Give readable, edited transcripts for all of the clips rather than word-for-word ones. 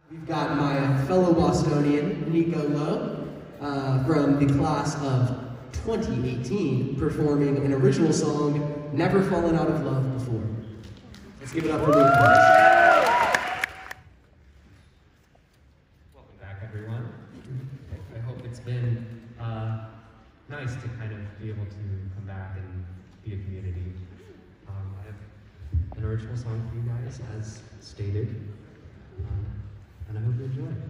We've got my fellow Bostonian, Nico from the class of 2018, performing an original song, Never Fallen Out of Love Before. Let's give it up for Nico. Welcome back, everyone. I hope it's been nice to kind of be able to come back and be a community. I have an original song for you guys, as stated, and I hope you enjoy it.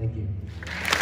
Thank you.